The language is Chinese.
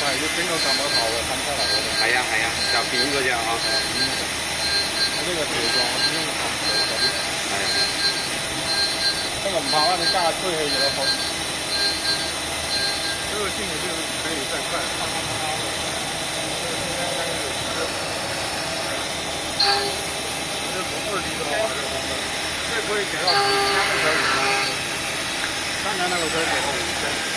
係要整個撳個頭嘅冚出嚟嗰度。 係啊係啊，就扁嗰只嗬。 我呢個條狀我始終撳唔到嗰啲。 係啊。 這個唔怕啦，你加下吹氣就可以。這個進去就可以再快，啪啪啪啪的。这个中间它有这从2D的话，这可以给到3个小时。刚才那个车给了5天。